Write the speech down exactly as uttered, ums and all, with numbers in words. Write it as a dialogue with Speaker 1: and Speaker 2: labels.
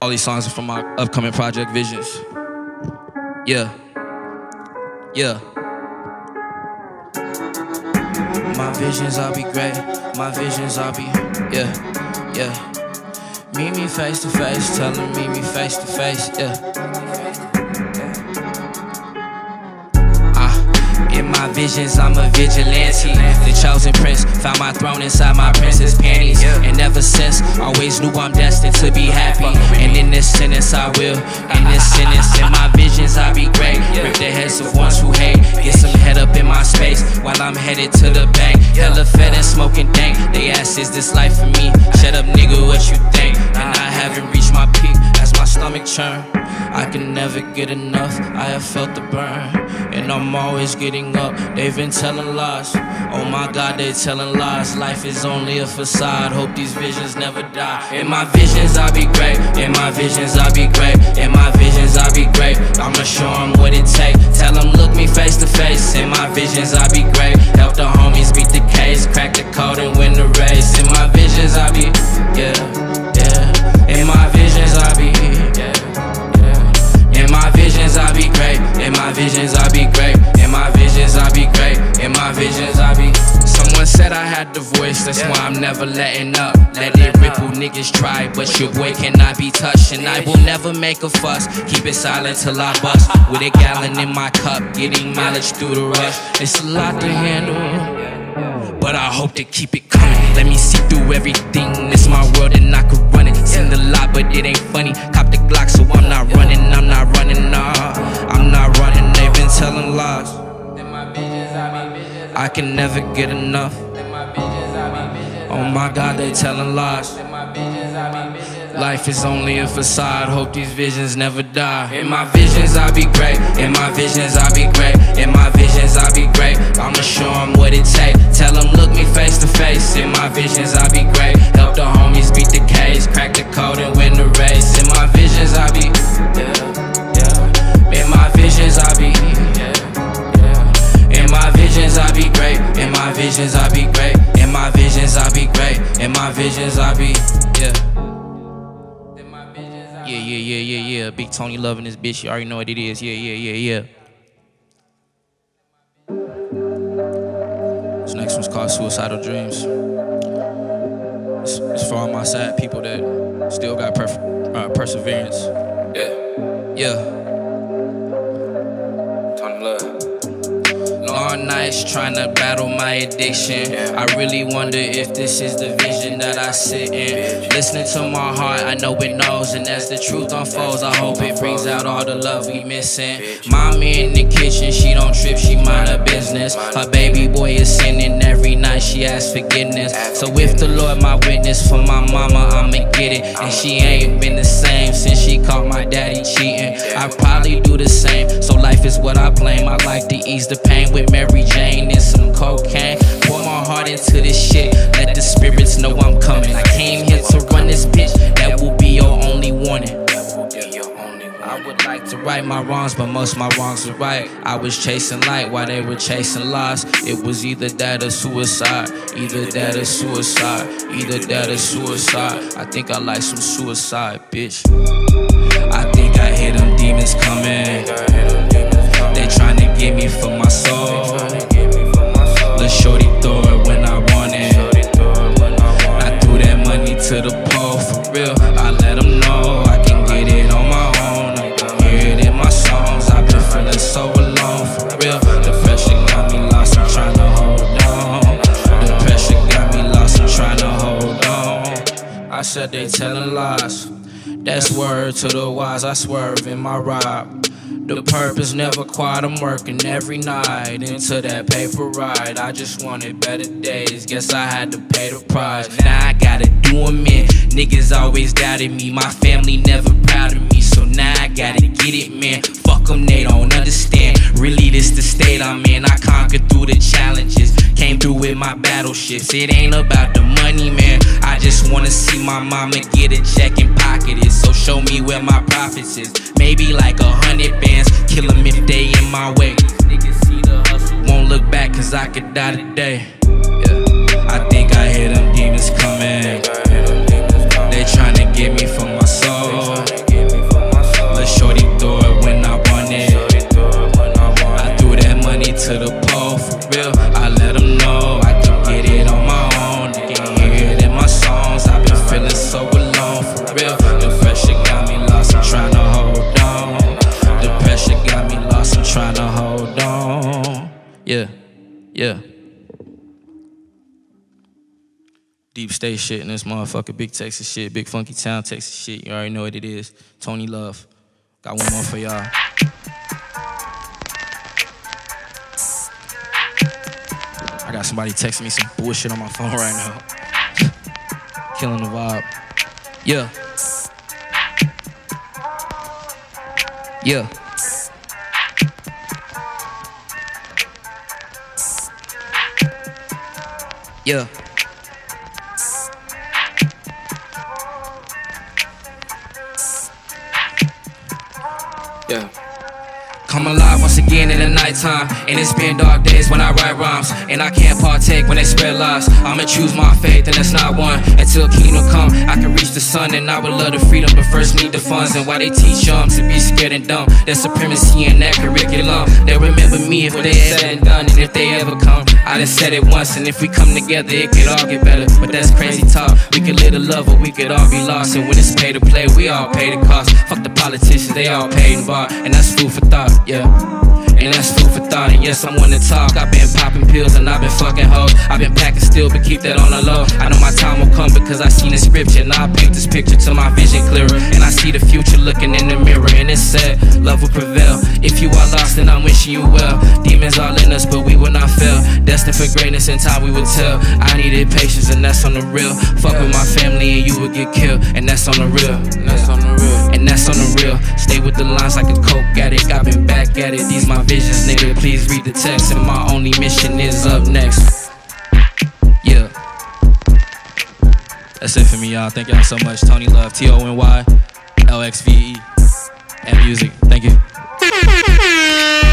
Speaker 1: All these songs are from my upcoming project, Visions. Yeah. Yeah. My visions, I'll be great. My visions, I'll be, yeah, yeah. Meet me face to face, tell them meet me face to face, yeah. In my visions, I'm a vigilante. The chosen prince, found my throne inside my princess panties. And ever since, always knew I'm destined to be happy. And in this sentence, I will. In this sentence, in my visions, I'll be great. Rip the heads of ones who hate. Get some head up in my space while I'm headed to the bank. Hella fed and smoking dank. They ask, is this life for me? Shut up, nigga, what you think? And I haven't reached my peak as my stomach churn. I can never get enough, I have felt the burn. And I'm always getting up, they've been telling lies. Oh my God, they telling lies. Life is only a facade, hope these visions never die. In my visions, I'll be great. In my visions, I'll be great. In my visions, I'll be great. I'ma show them what it take. Tell them look me face to face. In my visions, I'll be great. Help the homies beat the case. Crack the code and win the race. In my visions, I'll be, yeah, yeah. In my visions, I'll be, yeah. In my visions, I'll be great. In my visions, I'll be great. In my visions, I'll be great. In my visions, I'll be. Someone said I had the voice, that's why I'm never letting up. Let it ripple, niggas try, but your boy cannot be touched. And I will never make a fuss, keep it silent till I bust. With a gallon in my cup, getting mileage through the rush. It's a lot to handle, but I hope to keep it coming. Let me see through everything, it's my world and I could run it. Seen a lot, but it ain't funny. Cop the Glock, so I'm not running, I'm not running, nah. I'm not running, they've been telling lies. I can never get enough. Oh my God, they telling lies. Life is only a facade, hope these visions never die. In my visions, I'll be great. In my visions, I'll be great. In my visions, I'll be great. I'ma show them what it take. Tell them look me face to face. In my visions, I'll be great. Help the homies beat the case. Crack the code and win the race. In my visions, I'll be, yeah, yeah. In my visions, I'll be, yeah, yeah. In my visions, I'll be great. In my visions, I'll be great. In my visions, I'll be great. In my visions, I'll be, yeah. Yeah, yeah, yeah, yeah, yeah. Big Tony loving this bitch. You already know what it is. Yeah, yeah, yeah, yeah. This next one's called Suicidal Dreams. It's, it's for all my sad people that still got perf uh, perseverance. Yeah. Yeah. Tony Love. Long nights trying to battle my addiction. I really wonder if this is the vision that I sit in. Listening to my heart, I know it knows. And as the truth unfolds, I hope it brings out all the love we missing. Mommy in the kitchen, she don't trip, she mind her business. Her baby boy is sinning every night, she asks forgiveness. So if the Lord my witness for my mama, I'ma get it. And she ain't been the same since she caught my daddy cheating. I probably do the same, so life is what I blame. I like to ease the pain with Mary Jane and some cocaine. Pour my heart into this shit, let the spirits know I'm coming. I came here to run this bitch, that will be your only warning. I would like to right my wrongs, but most my wrongs are right. I was chasing light while they were chasing lies. It was either that or suicide, either that or suicide, either that or suicide. I think I like some suicide, bitch. I think I hear them demons coming. They trying to get me for my soul. Lil' shorty throw it when I want it. I threw that money to the pole, for real. I let them know I can get it on my own. I can hear it in my songs. I've been feeling so alone, for real. The pressure got me lost, I'm trying to hold on. The pressure got me lost, I'm trying to hold on. I said they telling lies. That's word to the wise, I swerve in my ride. The purpose never quiet, I'm working every night into that paper ride. I just wanted better days, guess I had to pay the price. Now I gotta do them in, niggas always doubted me. My family never proud of me, so now I gotta get it, man. Fuck them, they don't understand. Really, this the state I'm in. I conquered through the challenges, came through with my battleships. It ain't about the money, man. I just wanna see my mama get a check and pocket it. So show me where my profits is. Maybe like a hundred bands, kill them if they in my way. Niggas see the hustle, won't look back cause I could die today. Yeah. I think I hear them demons coming. They tryna get me for my soul. Yeah, yeah. Deep state shit in this motherfucker, big Texas shit, big funky town Texas shit. You already know what it is. Tony Love. Got one more for y'all. I got somebody texting me some bullshit on my phone right now. Killing the vibe. Yeah. Yeah. Yeah. Yeah. Come alive once again in the nighttime, and it's been dark days when I write rhymes, and I can't partake when they spread lies. I'ma choose my faith, and that's not one. Until kingdom come, I can reach the sun, and I would love the freedom, but first need the funds. And why they teach young to be scared and dumb? There's supremacy in that curriculum. They'll remember me if they said and done, and if they ever come, I done said it once, and if we come together, it could all get better. But that's crazy talk. We could live the love, or we could all be lost. And when it's pay to play, we all pay the cost. Fuck the politicians, they all paid and bought, and that's food for thought. Yeah, and that's food for thought. And yes, I'm one to talk. I've been popping pills and I've been fucking hoes. I've been packing still, but keep that on the low. I know my time will come because I seen the scripture, and I paint this picture till my vision clearer. And I see the future looking in the mirror, and it's sad, love will prevail. If you are lost, then I'm wishing you well. Demons all in us, but we will not fail. Destined for greatness, in time we will tell. I needed patience, and that's on the real. Fuck with my family and you will get killed, and that's on the real. And that's on the real. And that's on the real. Stay with the lines like a coke addict. I've been back at it. These my visions, nigga. Please read the text, and my only mission is up next. Yeah. That's it for me, y'all. Thank y'all so much. Tony Love, T O N Y L X V E, and music. Thank you.